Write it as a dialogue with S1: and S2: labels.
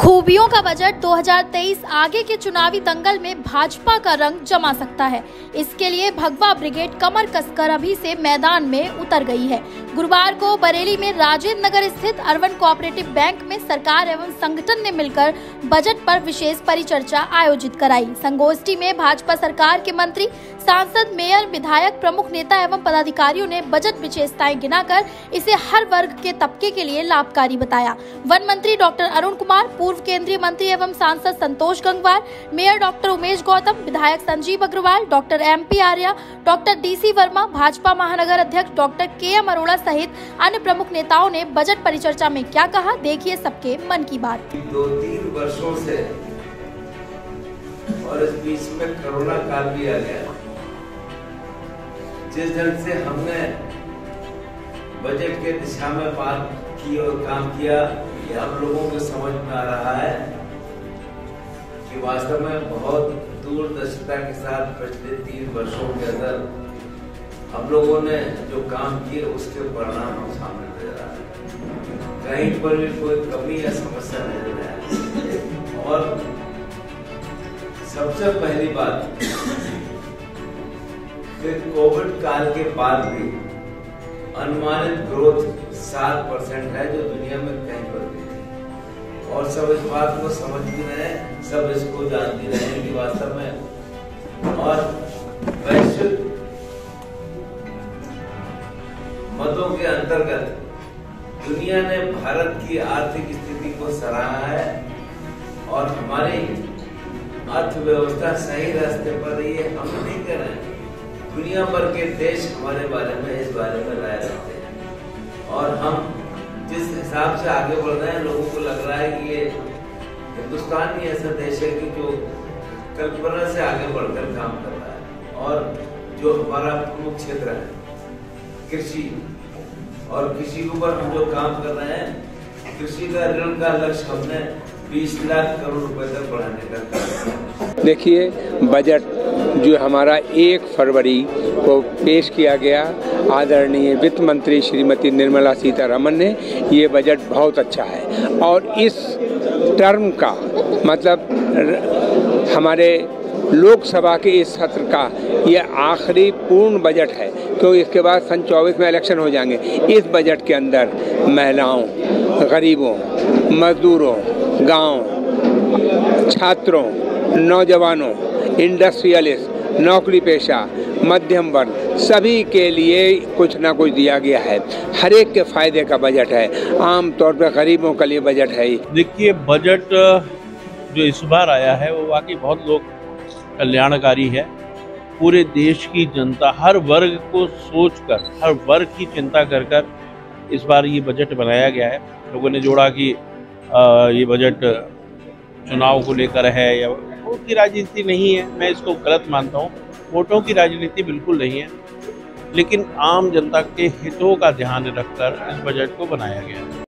S1: खूबियों का बजट 2023 आगे के चुनावी दंगल में भाजपा का रंग जमा सकता है। इसके लिए भगवा ब्रिगेड कमर कसकर अभी से मैदान में उतर गई है। गुरुवार को बरेली में राजेंद्र नगर स्थित अर्बन कोऑपरेटिव बैंक में सरकार एवं संगठन ने मिलकर बजट पर विशेष परिचर्चा आयोजित कराई। संगोष्ठी में भाजपा सरकार के मंत्री, सांसद, मेयर, विधायक, प्रमुख नेता एवं पदाधिकारियों ने बजट विशेषताएं गिनाकर इसे हर वर्ग के तबके के लिए लाभकारी बताया। वन मंत्री डॉक्टर अरुण कुमार, पूर्व केंद्रीय मंत्री एवं सांसद संतोष गंगवार, मेयर डॉक्टर उमेश गौतम, विधायक Sanjeev Agarwal, doctor MP Arya, doctor DC Verma, Bhajpa महानगर अध्यक्ष डॉक्टर KM अरोड़ा सहित अन्य प्रमुख नेताओं ने बजट परिचर्चा में क्या कहा, देखिए सबके मन की बात।
S2: 2-3 वर्षों से और इस बीच में कोरोना काल भी आ गया। जिस ढंग से हमने बजट के दिशा में बात की और काम किया, ये हम लोगों को समझ में आ रहा है कि वास्तव में बहुत दूरदर्शिता के साथ पिछले 3 वर्षों के अंदर हम लोगों ने जो काम किए उसके परिणाम हम सामने दे रहा है। कहीं पर भी कोई कमी या समस्या नहीं है। और सबसे पहली बात, फिर कोविड काल के बाद भी अनुमानित ग्रोथ 7% है, जो दुनिया में कहीं पर भी नहीं। और सब इस बात को समझ भी रहे, सब इसको जान भी रहे कि वास्तव में और वैश्विक मतों के अंतर्गत दुनिया ने भारत की आर्थिक स्थिति को सराहा है और हमारी अर्थव्यवस्था सही रास्ते पर रही है। हम नहीं कर रहे हैं, दुनिया भर के देश हमारे बारे में, इस बारे में राय रखते हैं। और हम जिस हिसाब से आगे बढ़ रहे हैं, लोगों को लग रहा है कि ये हिंदुस्तान ही ऐसा देश है कि जो कल्पना से आगे बढ़कर काम कर रहा है। और जो हमारा प्रमुख क्षेत्र है कृषि, और कृषि के ऊपर हम जो काम कर रहे हैं, कृषि का ऋण का लक्ष्य हमने 20 लाख करोड़ रुपए तक बढ़ाने का काम।
S3: देखिए, बजट जो हमारा 1 फरवरी को पेश किया गया, आदरणीय वित्त मंत्री श्रीमती निर्मला सीतारमण ने, ये बजट बहुत अच्छा है। और इस टर्म का मतलब हमारे लोकसभा के इस सत्र का यह आखिरी पूर्ण बजट है, क्योंकि इसके बाद सन 24 में इलेक्शन हो जाएंगे। इस बजट के अंदर महिलाओं, गरीबों, मजदूरों, गांव, छात्रों, नौजवानों, इंडस्ट्रियलिस्ट, नौकरी पेशा, मध्यम वर्ग, सभी के लिए कुछ ना कुछ दिया गया है। हर एक के फायदे का बजट है। आम तौर पर गरीबों के लिए बजट है।
S4: देखिए, बजट जो इस बार आया है वो वाकई बहुत लोग कल्याणकारी है। पूरे देश की जनता, हर वर्ग को सोचकर, हर वर्ग की चिंता कर कर इस बार ये बजट बनाया गया है। लोगों ने जोड़ा कि ये बजट चुनाव को लेकर है या वोट की राजनीति नहीं है। मैं इसको गलत मानता हूँ। वोटों की राजनीति बिल्कुल नहीं है, लेकिन आम जनता के हितों का ध्यान रखकर इस बजट को बनाया गया है।